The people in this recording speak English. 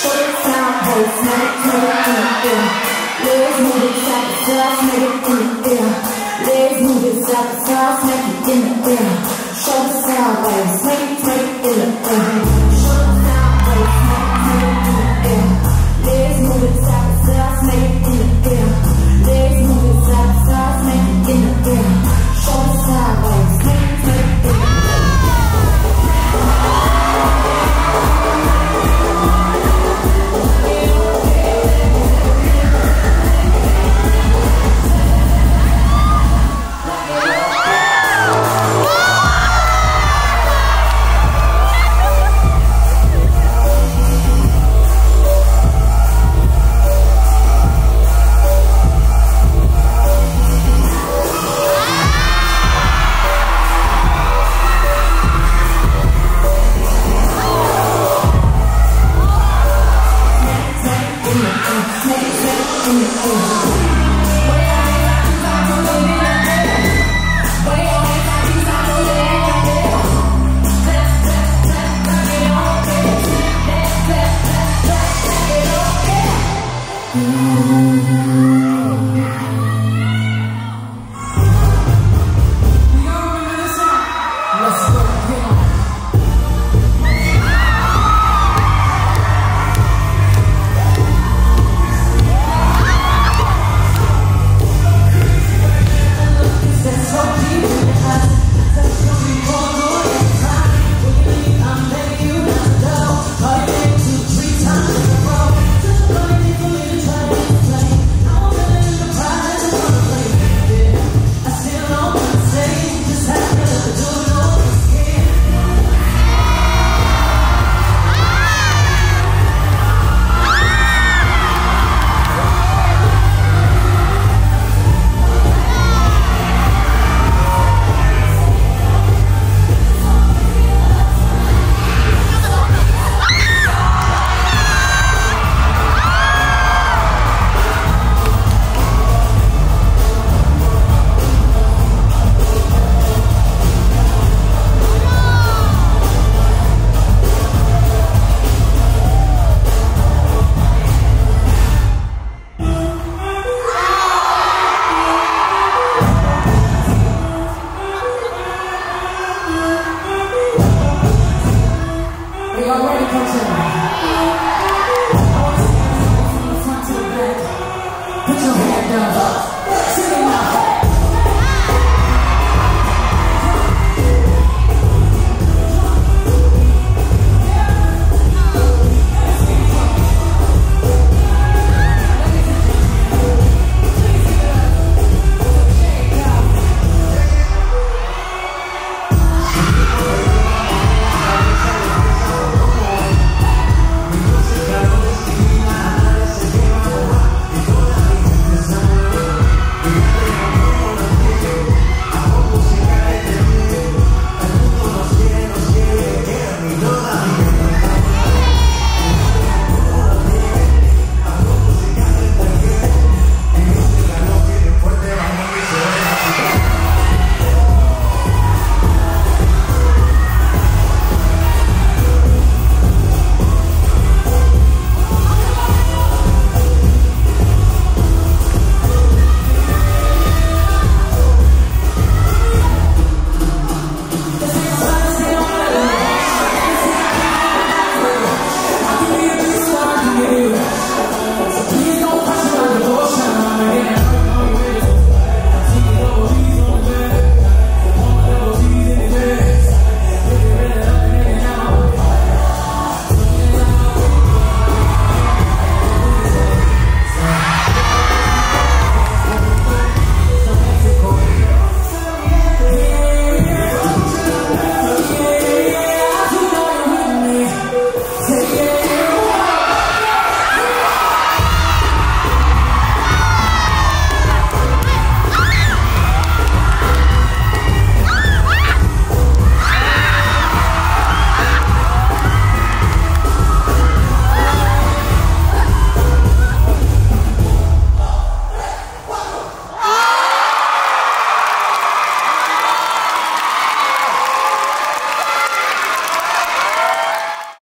sideways, meditate in the air. Legs moving side to side, make it in the air. Legs moving side to side, make it in the air. Shoulders sideways, meditate in the air. Shoulders sideways, meditate in the air. Legs moving side to side, make it in the air. Legs moving side to side, make it in the air. Shoulders sideways, meditate in the air. Put your hand down.